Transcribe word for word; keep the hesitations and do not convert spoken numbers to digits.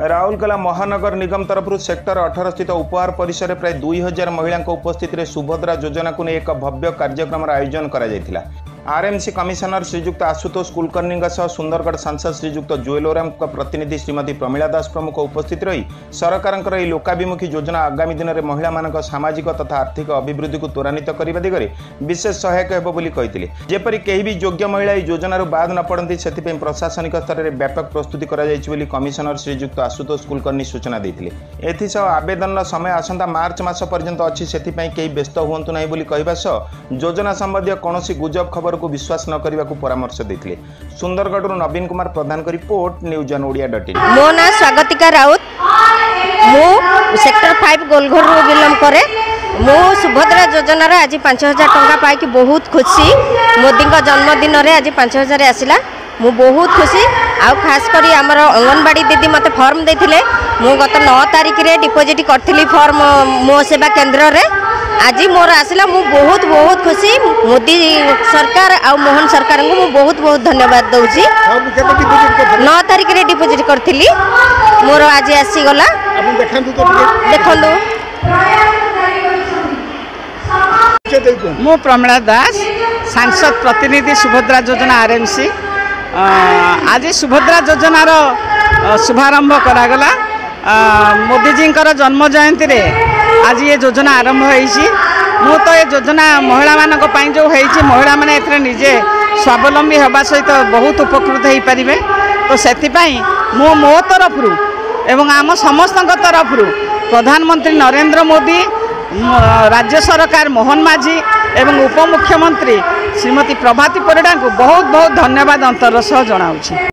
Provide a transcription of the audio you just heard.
राउरकेला महानगर निगम तरफ सेक्टर अठारह स्थित उपहार परिसर में प्राय दुई हजार महिला उपस्थित में सुभद्रा योजना को नहीं एक भव्य कार्यक्रम आयोजन करा आरएमसी कमिशनर श्रीजुक्त आशुतोष कुलकर्णी सुंदरगढ़ सांसद श्रीजुक्त जुएल ओराम प्रतिनिधि श्रीमती प्रमिला दास प्रमुख उपस्थित रही सरकार लोकाभिमुखी योजना आगामी दिन में महिला मान सामाजिक तथा आर्थिक अभिवृद्धि को त्वरान्वित करने दिगरे विशेष सहायक होती जेपरी कहीं भी योग्य महिला योजना बाद न पड़ती से प्रशासनिक स्तर में व्यापक प्रस्तुति कर कमिशनर श्रीजुक्त आशुतोष कुलकर्णी सूचना देते एसह आवेदन समय आसंता मार्च मास पर्यंत अच्छी से कहीं व्यस्त हूँ ना कहवा सह योजना संबंधी कौन गुजब खबर को विश्वास न करने को परामर्श देते सुंदरगढ़ नवीन कुमार प्रधान का report news on Odia dot in. मो ना स्वागतिका राउत मु सेक्टर फाइव गोलघर रू बिलंग करे मु सुभद्रा योजना रे आज पांच हजार टंका पाई कि बहुत खुशी मोदी का जन्मदिन रे आज पांच हजार आसला मु बहुत खुशी आउ खास करी हमर अंगनवाड़ी दीदी मते फॉर्म देथिले मु गत नौ तारिख रे डिपॉजिट करथिली फॉर्म मो सेवा केंद्र रे आज मोर आसला मु बहुत बहुत खुशी मोदी सरकार आ मोहन सरकार को मु बहुत बहुत धन्यवाद दउची। नौ तारिख रे डिपॉजिट करथिली मोर आज आसी गला देखंदु मु प्रमिला दास सांसद प्रतिनिधि सुभद्रा योजना आरएमसी आज सुभद्रा योजनार शुभारंभ करागला मोदी जी जन्म जयंती रे आज ये योजना आरंभ होईची मु तो ये योजना महिला मानक पई जो होईची महिला माने एथरे निजे स्वावलंबी होबा सहित बहुत उपकृत हो पारे तो से मु मो तरफ एवं आम समस्त तरफ प्रधानमंत्री नरेंद्र मोदी राज्य सरकार मोहन माझी एवं उपमुख्यमंत्री श्रीमती प्रभाती परिडा को बहुत बहुत धन्यवाद अंतर सह जनाऊँ।